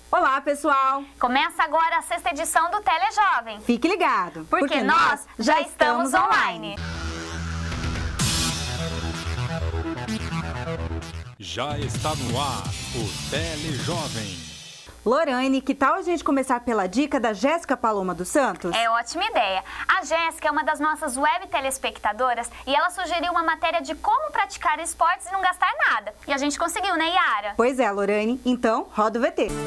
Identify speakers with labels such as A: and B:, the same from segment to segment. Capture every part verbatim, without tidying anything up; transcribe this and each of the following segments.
A: Olá, pessoal!
B: Começa agora a sexta edição do Telejovem.
A: Fique ligado,
B: porque, porque nós já estamos online.
C: Já está no ar o Telejovem.
A: Lorane, que tal a gente começar pela dica da Jéssica Paloma dos Santos?
B: É ótima ideia. A Jéssica é uma das nossas web telespectadoras e ela sugeriu uma matéria de como praticar esportes e não gastar nada. E a gente conseguiu, né, Yara?
A: Pois é, Lorane. Então, roda o V T.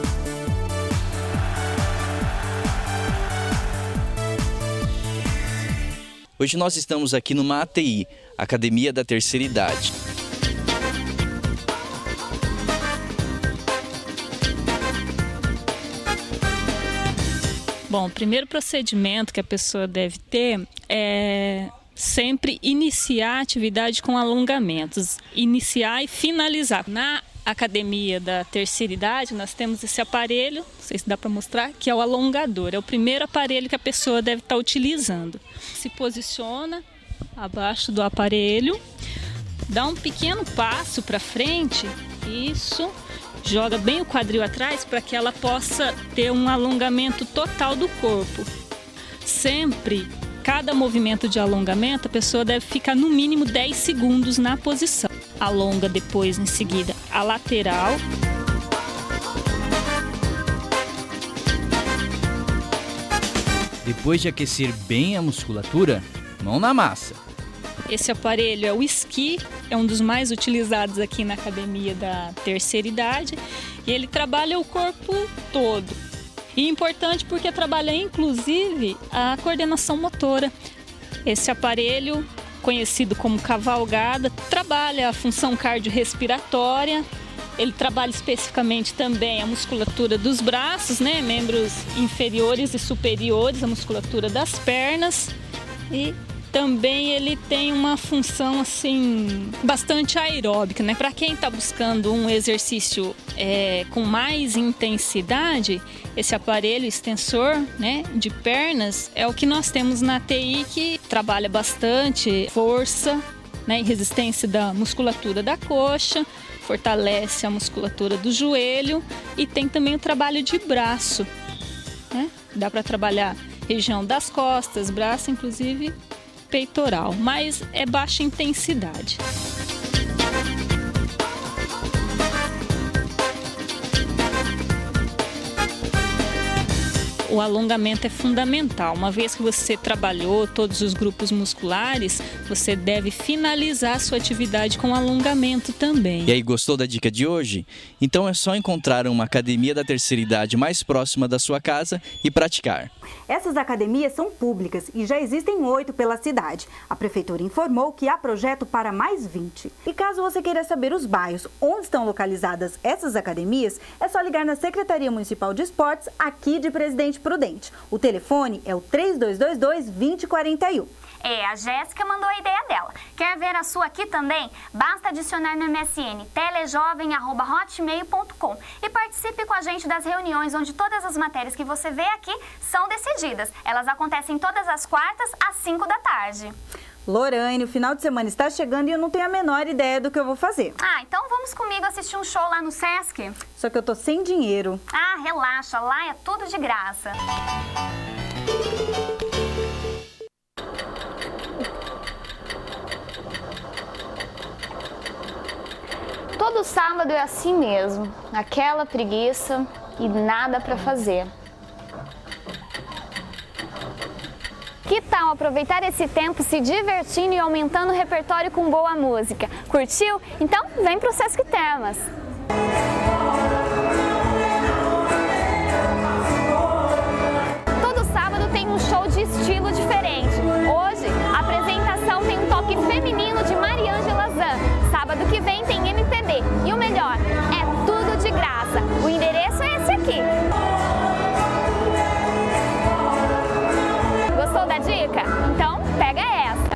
D: Hoje nós estamos aqui numa A T I, Academia da Terceira Idade.
E: Bom, o primeiro procedimento que a pessoa deve ter é sempre iniciar a atividade com alongamentos, iniciar e finalizar. Na Academia da Terceira Idade, nós temos esse aparelho, não sei se dá para mostrar, que é o alongador. É o primeiro aparelho que a pessoa deve estar utilizando. Se posiciona abaixo do aparelho, dá um pequeno passo para frente, isso, joga bem o quadril atrás para que ela possa ter um alongamento total do corpo. Sempre, cada movimento de alongamento, a pessoa deve ficar no mínimo dez segundos na posição. Alonga depois, em seguida, a lateral.
D: Depois de aquecer bem a musculatura, mão na massa.
E: Esse aparelho é o esqui, é um dos mais utilizados aqui na Academia da Terceira Idade e ele trabalha o corpo todo. E importante porque trabalha inclusive a coordenação motora. Esse aparelho, conhecido como cavalgada, trabalha a função cardiorrespiratória. Ele trabalha especificamente também a musculatura dos braços, né, membros inferiores e superiores, a musculatura das pernas e também ele tem uma função assim bastante aeróbica, né? Para quem está buscando um exercício é, com mais intensidade, esse aparelho extensor, né, de pernas é o que nós temos na T I, que trabalha bastante força, né, e resistência da musculatura da coxa, fortalece a musculatura do joelho e tem também o trabalho de braço, né? Dá para trabalhar região das costas, braço, inclusive peitoral, mas é baixa intensidade. O alongamento é fundamental. Uma vez que você trabalhou todos os grupos musculares, você deve finalizar a sua atividade com alongamento também.
D: E aí, gostou da dica de hoje? Então é só encontrar uma academia da terceira idade mais próxima da sua casa e praticar.
A: Essas academias são públicas e já existem oito pela cidade. A Prefeitura informou que há projeto para mais vinte. E caso você queira saber os bairros onde estão localizadas essas academias, é só ligar na Secretaria Municipal de Esportes aqui de Presidente Prudente. O telefone é o três dois dois dois, dois zero quatro um.
B: É, a Jéssica mandou a ideia dela. Quer ver a sua aqui também? Basta adicionar no M S N telejovem arroba hotmail ponto com e participe com a gente das reuniões onde todas as matérias que você vê aqui são decididas. Elas acontecem todas as quartas às cinco da tarde.
A: Lorane, o final de semana está chegando e eu não tenho a menor ideia do que eu vou fazer.
B: Ah, então vamos comigo assistir um show lá no Sesc?
A: Só que eu tô sem dinheiro.
B: Ah, relaxa, lá é tudo de graça. Todo sábado é assim mesmo, aquela preguiça e nada para fazer. Que tal aproveitar esse tempo se divertindo e aumentando o repertório com boa música? Curtiu? Então vem pro Sesc Termas! Todo sábado tem um show de estilo diferente. Hoje, a apresentação tem um toque feminino de Mariângela Zan. Sábado que vem tem M P B. E o melhor, é tudo de graça. O endereço é esse aqui. Gostou da dica? Então pega essa!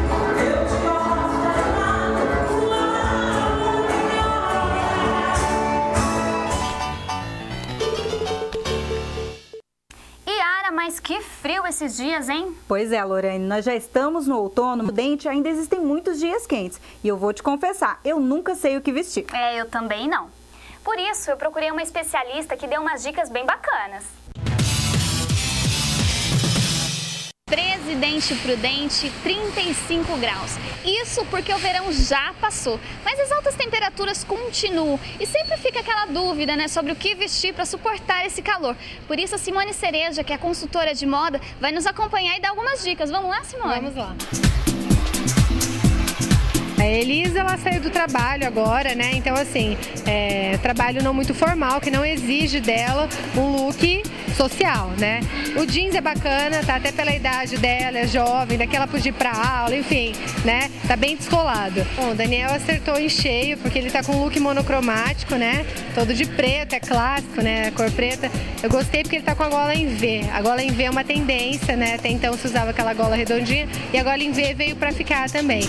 B: Yara, mas que frio esses dias, hein?
A: Pois é, Lorane, nós já estamos no outono, no Prudente ainda existem muitos dias quentes. E eu vou te confessar, eu nunca sei o que vestir.
B: É, eu também não. Por isso, eu procurei uma especialista que deu umas dicas bem bacanas. Presidente Prudente, trinta e cinco graus. Isso porque o verão já passou, mas as altas temperaturas continuam e sempre fica aquela dúvida, né, sobre o que vestir para suportar esse calor. Por isso a Simone Cereja, que é consultora de moda, vai nos acompanhar e dar algumas dicas. Vamos lá, Simone?
F: Vamos lá. A Elisa, ela saiu do trabalho agora, né? Então, assim, é, trabalho não muito formal, que não exige dela um look social, né? O jeans é bacana, tá? Até pela idade dela, é jovem, daqui ela podia ir pra aula, enfim, né? Tá bem descolado. Bom, o Daniel acertou em cheio, porque ele tá com um look monocromático, né? Todo de preto, é clássico, né? A cor preta. Eu gostei porque ele tá com a gola em V. A gola em V é uma tendência, né? Até então se usava aquela gola redondinha e a gola em V veio pra ficar também.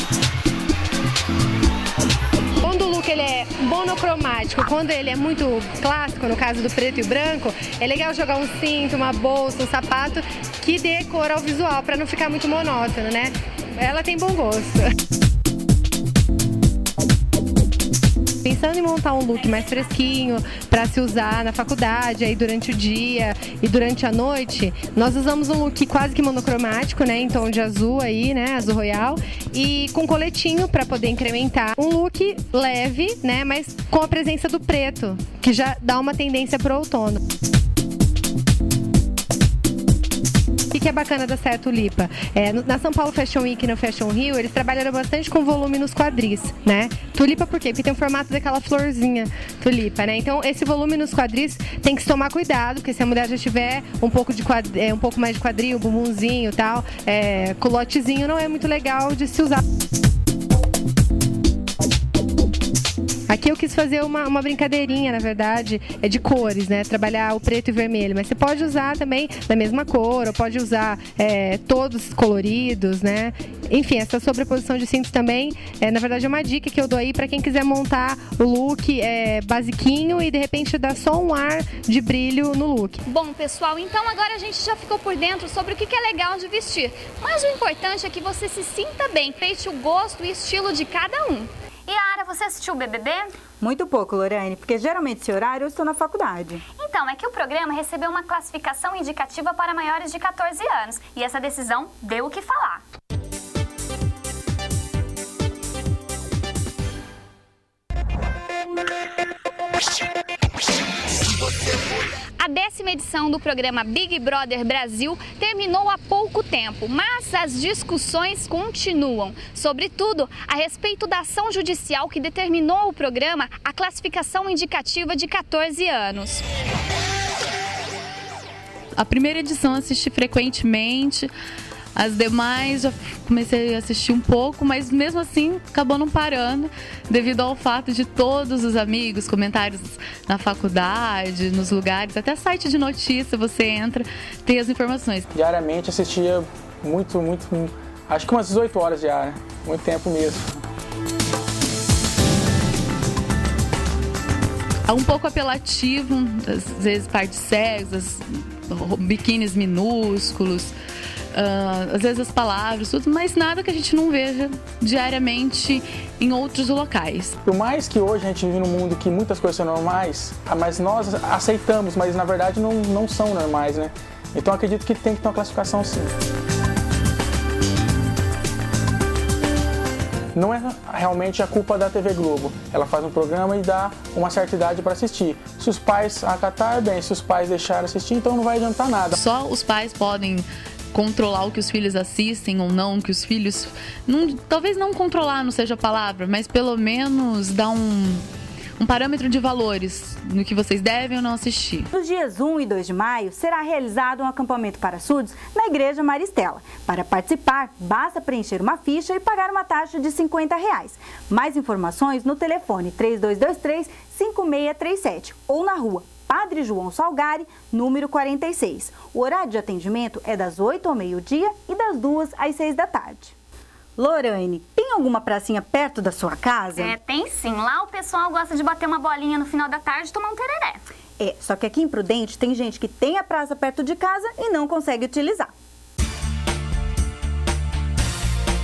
F: Quando o look ele é monocromático, quando ele é muito clássico, no caso do preto e branco, é legal jogar um cinto, uma bolsa, um sapato que dê cor ao visual, para não ficar muito monótono, né? Ela tem bom gosto. Pensando em montar um look mais fresquinho para se usar na faculdade, aí durante o dia e durante a noite, nós usamos um look quase que monocromático, né, em tom de azul aí, né, azul royal, e com coletinho para poder incrementar. Um look leve, né, mas com a presença do preto, que já dá uma tendência para o outono. O que é bacana da Saia Tulipa? É, na São Paulo Fashion Week e no Fashion Rio, eles trabalharam bastante com volume nos quadris, né? Tulipa por quê? Porque tem o formato daquela florzinha tulipa, né? Então, esse volume nos quadris tem que se tomar cuidado, porque se a mulher já tiver um pouco, de quadri, é, um pouco mais de quadril, bumbumzinho e tal, é, culotezinho, não é muito legal de se usar. Aqui eu quis fazer uma, uma brincadeirinha, na verdade, é de cores, né? Trabalhar o preto e vermelho, mas você pode usar também da mesma cor, ou pode usar é, todos coloridos, né? Enfim, essa sobreposição de cintos também, é, na verdade, é uma dica que eu dou aí para quem quiser montar o look é, basiquinho e de repente dar só um ar de brilho no look.
B: Bom, pessoal, então agora a gente já ficou por dentro sobre o que é legal de vestir, mas o importante é que você se sinta bem, respeite o gosto e estilo de cada um. E Ara, você assistiu o B B B?
A: Muito pouco, Lorane, porque geralmente esse horário eu estou na faculdade.
B: Então, é que o programa recebeu uma classificação indicativa para maiores de quatorze anos e essa decisão deu o que falar. A décima edição do programa Big Brother Brasil terminou há pouco tempo, mas as discussões continuam, sobretudo a respeito da ação judicial que determinou o programa a classificação indicativa de quatorze anos.
G: A primeira edição eu assisti frequentemente, as demais já comecei a assistir um pouco, mas mesmo assim acabou não parando, devido ao fato de todos os amigos, comentários na faculdade, nos lugares, até site de notícia você entra, tem as informações.
H: Diariamente assistia muito, muito, acho que umas dezoito horas diárias, muito tempo mesmo.
G: É um pouco apelativo, às vezes partes sexas, biquínis minúsculos, Uh, às vezes as palavras, tudo, mas nada que a gente não veja diariamente em outros locais.
H: Por mais que hoje a gente vive num mundo que muitas coisas são normais, mas nós aceitamos, mas na verdade não, não são normais, né? Então acredito que tem que ter uma classificação sim. Não é realmente a culpa da T V Globo. Ela faz um programa e dá uma certa idade para assistir. Se os pais acatar, bem, se os pais deixarem assistir, então não vai adiantar nada.
G: Só os pais podem controlar o que os filhos assistem ou não, que os filhos... Não, talvez não controlar não seja a palavra, mas pelo menos dar um, um parâmetro de valores no que vocês devem ou não assistir.
A: Nos dias um e dois de maio, será realizado um acampamento para surdos na Igreja Maristela. Para participar, basta preencher uma ficha e pagar uma taxa de cinquenta reais. Mais informações no telefone três dois dois três, cinco seis três sete ou na rua Padre João Salgari, número quarenta e seis. O horário de atendimento é das oito ao meio-dia e das duas às seis da tarde. Lorane, tem alguma pracinha perto da sua casa?
B: É, tem sim. Lá o pessoal gosta de bater uma bolinha no final da tarde e tomar um tereré.
A: É, só que aqui em Prudente tem gente que tem a praça perto de casa e não consegue utilizar.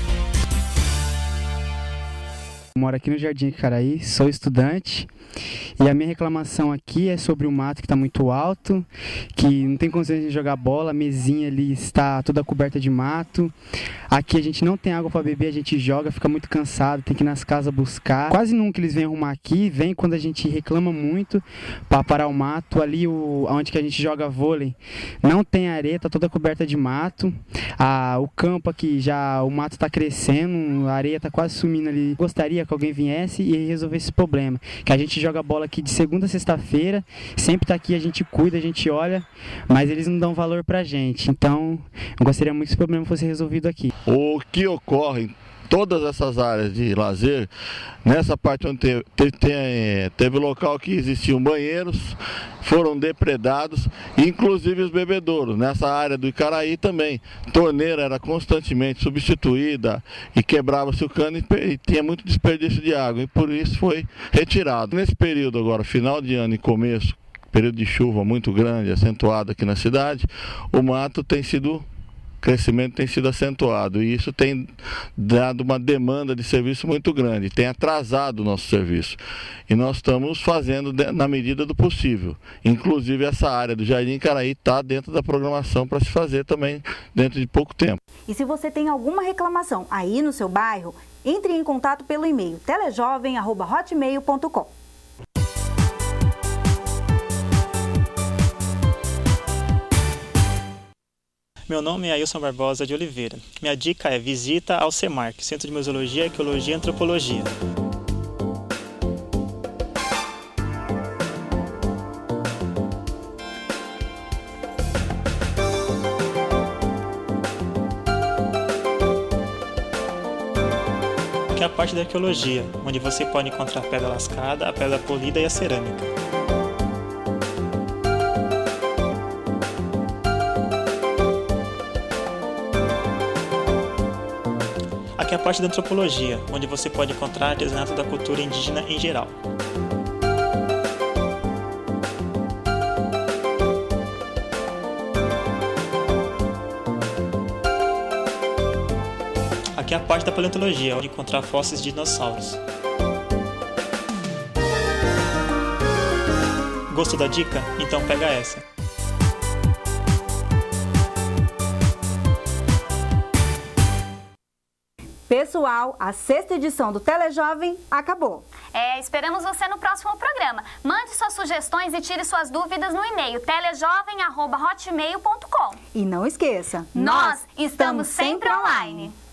I: Eu moro aqui no Jardim Icaraí, sou estudante E a minha reclamação aqui é sobre o mato que está muito alto, que não tem condições de jogar bola, a mesinha ali está toda coberta de mato. Aqui a gente não tem água para beber, a gente joga, fica muito cansado, tem que ir nas casas buscar. Quase nunca eles vêm arrumar aqui, vem quando a gente reclama muito para parar o mato. Ali o, onde que a gente joga vôlei não tem areia, está toda coberta de mato. Ah, o campo aqui já, o mato está crescendo, a areia está quase sumindo ali. Gostaria que alguém viesse e resolvesse esse problema. Que a gente joga bola aqui de segunda a sexta-feira, sempre está aqui, a gente cuida, a gente olha, mas eles não dão valor pra gente. Então, eu gostaria muito que esse problema fosse resolvido aqui.
J: O que ocorre em todas essas áreas de lazer, nessa parte onde teve, teve, teve local que existiam banheiros, foram depredados, inclusive os bebedouros. Nessa área do Icaraí também, torneira era constantemente substituída e quebrava-se o cano e, e tinha muito desperdício de água, e por isso foi retirado. Nesse período agora, final de ano e começo, período de chuva muito grande, acentuado aqui na cidade, o mato tem sido... O crescimento tem sido acentuado e isso tem dado uma demanda de serviço muito grande, tem atrasado o nosso serviço. E nós estamos fazendo na medida do possível. Inclusive essa área do Jardim Icaraí está dentro da programação para se fazer também dentro de pouco tempo.
A: E se você tem alguma reclamação aí no seu bairro, entre em contato pelo e-mail telejovem arroba hotmail ponto com.
K: Meu nome é Ailson Barbosa de Oliveira. Minha dica é visita ao CEMARC, Centro de Museologia, Arqueologia e Antropologia. Aqui é a parte da arqueologia, onde você pode encontrar a pedra lascada, a pedra polida e a cerâmica. Aqui é a parte da antropologia, onde você pode encontrar artesanato da cultura indígena em geral. Aqui é a parte da paleontologia, onde encontrar fósseis de dinossauros. Gostou da dica? Então pega essa.
A: Pessoal, a sexta edição do Telejovem acabou.
B: É, esperamos você no próximo programa. Mande suas sugestões e tire suas dúvidas no e-mail telejovem arroba hotmail ponto com.
A: E não esqueça,
B: nós estamos sempre online.